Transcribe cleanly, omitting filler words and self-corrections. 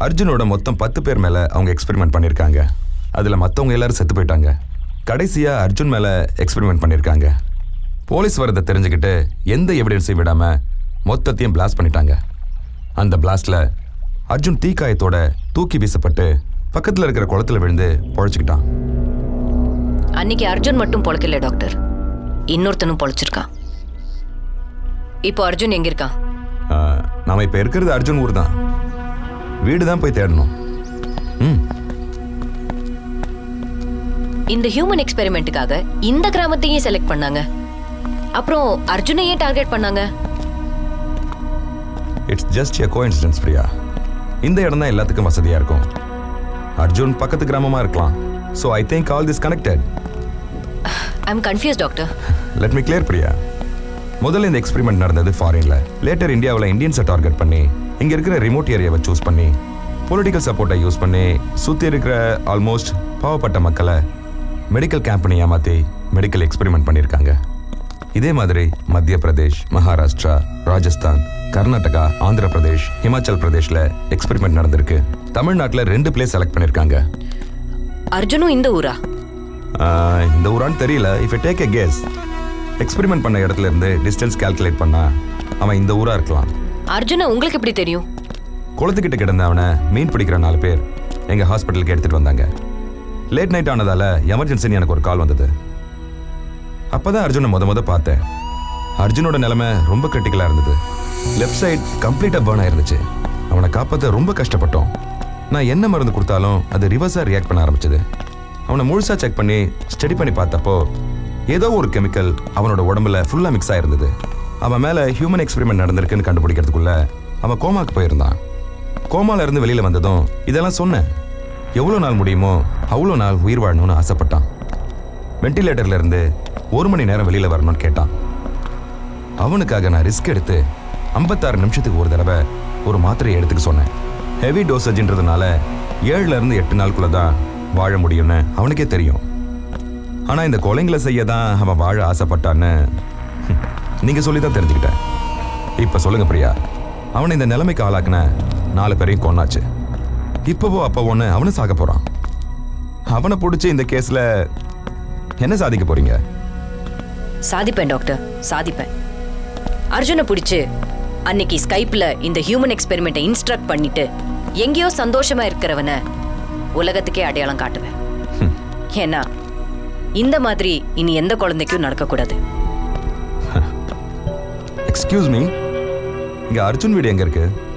அர்ஜுனோட மொத்தம் 10 பேர் மேலே அவங்க எக்ஸ்பெரிமெண்ட் பண்ணியிருக்காங்க. அதில் மற்றவங்க எல்லாரும் செத்து போயிட்டாங்க. கடைசியாக அர்ஜுன் மேலே எக்ஸ்பெரிமெண்ட் பண்ணியிருக்காங்க. போலீஸ் வரதை தெரிஞ்சுக்கிட்டு எந்த எவிடன்ஸையும் விடாமல் மொத்தத்தையும் பிளாஸ்ட் பண்ணிட்டாங்க. அந்த பிளாஸ்டில் அர்ஜுன் தீக்காயத்தோட தூக்கி வீசப்பட்டு பக்கத்தில் இருக்கிற குளத்தில் விழுந்து பொழைச்சிக்கிட்டான். அன்னைக்கு அர்ஜுன் மட்டும் பொழைக்கல டாக்டர், இன்னொருத்தனும் பொழைச்சிருக்கான். இப்போ அர்ஜுன் எங்க இருக்கான்? நாம இப்போ இருக்கிறது அர்ஜுன் ஊர் தான். வீடு தான் போய் தேடணும். இந்த ஹியூமன் எக்ஸ்பெரிமெண்ட்டுக்காக இந்த கிராமத்தையும் செலக்ட் பண்ணாங்க. அப்புறம் அர்ஜுனை ஏன் டார்கெட் பண்ணாங்க? It's just a coincidence Priya. இந்த இடம் தான் எல்லாத்துக்கும் வசதியா இருக்கும். அர்ஜுன் பக்கத்து கிராமமா இருக்கலாம். So I think all this connected. I'm confused doctor. Let me clear Priya. முதல்ல இந்த எக்ஸ்பெரிமெண்ட் நடந்தது ஃபாரின்ல. லேட்டர் இந்தியாவில் இந்தியன்ஸை டார்கெட் பண்ணி இங்க இருக்கிற ரிமோட் ஏரியாவை சூஸ் பண்ணி பொலிட்டிக்கல் சப்போர்ட்டை யூஸ் பண்ணி சுற்றி இருக்கிற ஆல்மோஸ்ட் பாவப்பட்ட மக்களை மெடிக்கல் கேம்பெனி ஏமாற்றி மெடிக்கல் எக்ஸ்பெரிமெண்ட் பண்ணியிருக்காங்க. இதே மாதிரி மத்திய பிரதேஷ், மகாராஷ்டிரா, ராஜஸ்தான், கர்நாடகா, ஆந்திர பிரதேஷ், ஹிமாச்சல் பிரதேஷ்ல எக்ஸ்பெரிமெண்ட் நடந்திருக்கு. தமிழ்நாட்டில் 2 பிளேஸ் செலக்ட் பண்ணியிருக்காங்க. அர்ஜுனும் இந்த ஊரா? இந்த ஊரான்னு தெரியல. If I take a guess, experiment பண்ண இடத்துல இருந்து டிஸ்டன்ஸ் கால்குலேட் பண்ணா அவன் இந்த ஊரா இருக்கலாம். அர்ஜுனை உங்களுக்கு எப்படி தெரியும்? குளத்துக்கிட்ட கிடந்த அவனை மீன் பிடிக்கிற 4 பேர் எங்க ஹாஸ்பிட்டலுக்கு எடுத்துட்டு வந்தாங்க. லேட் நைட் ஆனதால எமர்ஜென்சின்னு எனக்கு ஒரு கால் வந்தது. அப்பதான் அர்ஜுனை முத பார்த்தேன். அர்ஜுனோட நிலைமை ரொம்ப கிரிட்டிக்கலா இருந்தது. லெஃப்ட் சைட் கம்ப்ளீட்டா பர்ன் ஆயிருந்துச்சு. அவனை காப்பாற்ற ரொம்ப கஷ்டப்பட்டோம். நான் என்ன மருந்து கொடுத்தாலும் அது ரிவர்ஸா ரியாக்ட் பண்ண ஆரம்பிச்சது. அவனை முழுசா செக் பண்ணி ஸ்டடி பண்ணி பார்த்தப்போ ஏதோ ஒரு கெமிக்கல் அவனோட உடம்புல ஃபுல்லா மிக்ஸ் ஆயிருந்தது. அவன் மேல ஹியூமன் எக்ஸ்பெரிமெண்ட் நடந்திருக்குன்னு கண்டுபிடிக்கிறதுக்குள்ள அவன் கோமாக்கு போயிருந்தான். கோமால இருந்து வெளியில வந்ததும் இதெல்லாம் சொன்னேன். எவ்வளோ நாள் முடியுமோ அவ்வளோ நாள் உயிர் வாழணும்னு ஆசைப்பட்டான். வெண்டிலேட்டர்ல இருந்து 1 மணி நேரம் வெளியில வரணும்னு கேட்டான். அவனுக்காக நான் ரிஸ்க் எடுத்து 56 நிமிஷத்துக்கு ஒரு தடவை ஒரு மாத்திரையை எடுத்துக்க சொன்னேன். ஹெவி டோசேஜ்ன்றதுனால 7ல இருந்து 8 நாளுக்குள்ள தான் வாழ முடியும்னு அவனுக்கே தெரியும். ஆனா இந்த கொலைங்களை செய்ய தான் அவன் வாழ ஆசைப்பட்டான்னு நீங்க சொல்லிதான் தெரிஞ்சுக்கிட்டேன். இப்ப சொல்லுங்க பிரியா, அவனை இந்த நிலைமைக்கு ஆளாக்குன 4 பேரையும் கொன்னாச்சு. இப்பவோ அப்பவோன்னு அவனு சாக போறான். அவனை பிடிச்சி இந்த கேஸ்ல என்ன சாதிக்க போறீங்க? சாதிப்பேன் டாக்டர், சாதிப்பேன். அர்ஜுனை பிடிச்சு அன்னைக்கு ஸ்கைப்ல இந்த ஹியூமன் எக்ஸ்பெரிமெண்ட்டை இன்ஸ்ட்ரக்ட் பண்ணிட்டு எங்கேயோ சந்தோஷமா இருக்கிறவன உலகத்துக்கே அடையாளம் காட்டுவேன். ஏன்னா இந்த மாதிரி இனி எந்த குழந்தைக்கும் நடக்கக்கூடாது. எக்ஸ்கியூஸ் மீ, இங்க அர்ஜுன் வீடு எங்க இருக்கு?